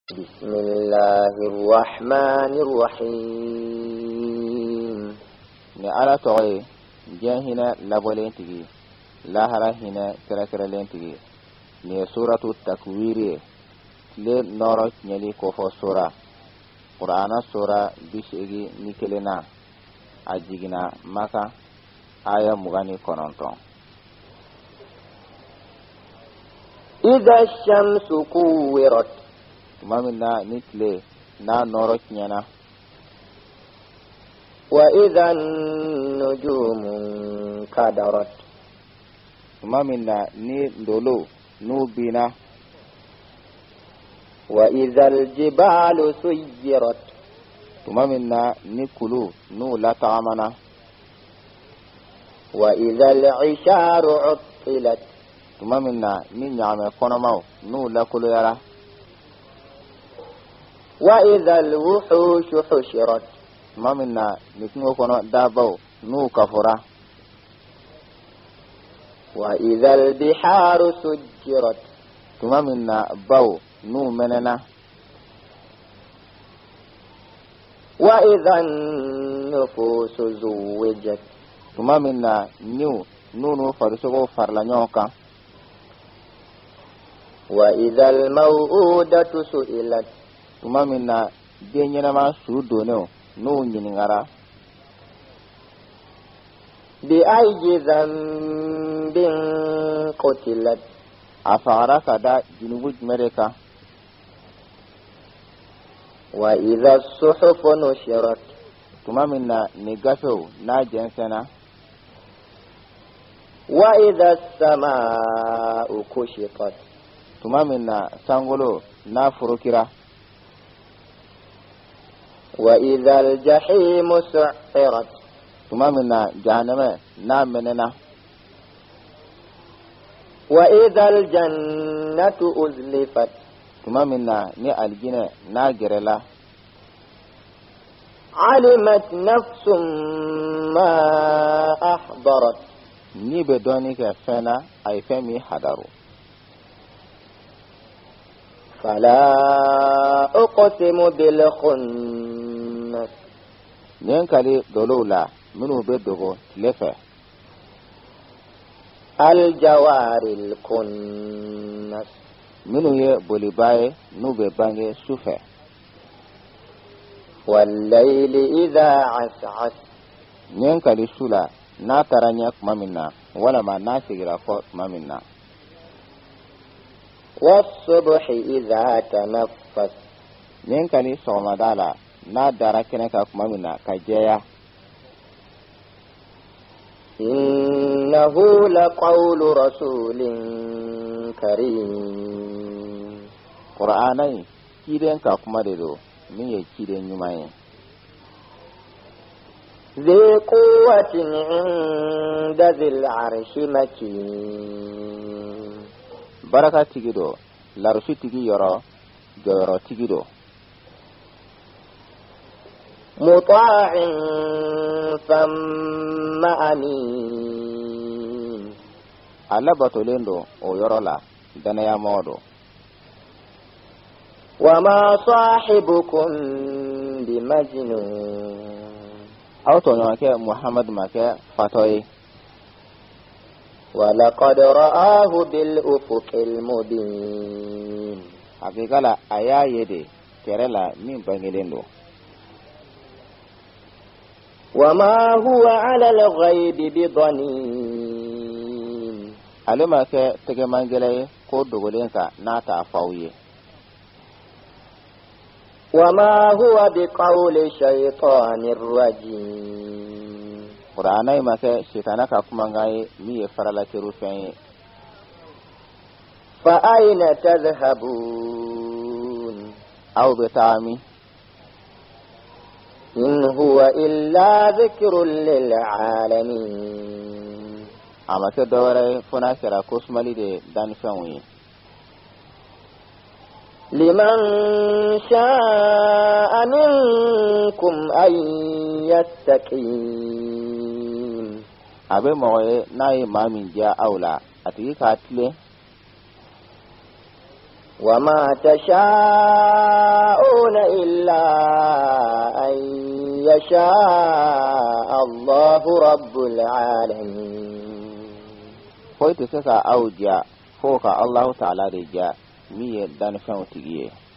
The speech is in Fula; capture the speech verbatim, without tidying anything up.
بسم الله الرحمن الرحيم ni ala toye jen hina labolen tigi lahara hina kira len tigi ni suratu takwiri le noro nyeli ko fo sura qur'ana sura bishigi nikelena ajigina maka aya mugani kononton إذا الشمس كورت mamina nitle na noro nyana وإذا النجوم كدرت mamina ni dolo nubina وإذا الجبال سيرت mamina ni kulu nu la ta'amana وإذا العشار عطلت mamina ni nyame konomaw nu la kulu yara وإذا الوحوش حشرت mamina ni kingo kono dabaw nu kafura وإذا البحار سجرت mamina baw nu menena وإذا النفوس زوجت mamina niu nunu farisugo farla nyoka وإذا الموءودة سئلت mamina denyena ma sudono nu nyiningara بأي ذنب قتلت afara kada junubu mereka وإذا الصحف نشرت mamina ni gafew na jensena وإذا السماء كشطت mamina sangolo na furukira وإذا الجحيم سعرت mamina jahannama na menena وإذا الجنة أزلفت mamina ni aljina na gerela علمت نفس ما أحضرت ni be doni ke fena ay femi hadaru فلا أقسم بالخنس nen kali dolola minu be dogo lefe الجوار الكنس minu ye bolibaye nu be bange sufe والليل إذا عسعس nen kali sula na taranya mamina wala ma na sigira ko mamina والصبح إذا تنفس nen kali somadala na dara kene ka mamina kajeya إنه لقول رسول كريم qur'anai kiden ka kuma de do min ye kiden nyumaye ذي قوة عند ذي العرش مكين baraka tigido larushi tigi yoro joro tigido مطاع ثم أمين alla batolendo o yoro la dana ya modo وما صاحبكم بمجنون auto nyake muhammad make fatoy ولقد رآه بالأفق المبين akikala aya yede kerela min bangelendo وما هو على الغيب بضنين aluma ke tege mangele ko dogolenka nata fawye وما هو بقول شيطان رجيم qur'anai make shitana ka kuma ngai mi farala tiru fen فأين تذهبون aw betami إن هو إلا ذكر للعالمين amake dawara funa sera kosmali de dan fenwi لمن شاء منكم أن يستقيم abe moye nayi mamin ja aula atiki ka tle وما تشاءون إلا أن يشاء الله رب العالمين. وما تشاءون إلا أن يشاء الله رب العالمين. atiki ka tle. وما تشاءون إلا أن يشاء الله رب العالمين. وما تشاءون إلا أن يشاء الله رب العالمين. يشاء الله رب العالمين. فويت سسا أوجا فوق الله تعالى رجا مية دان فان تجيه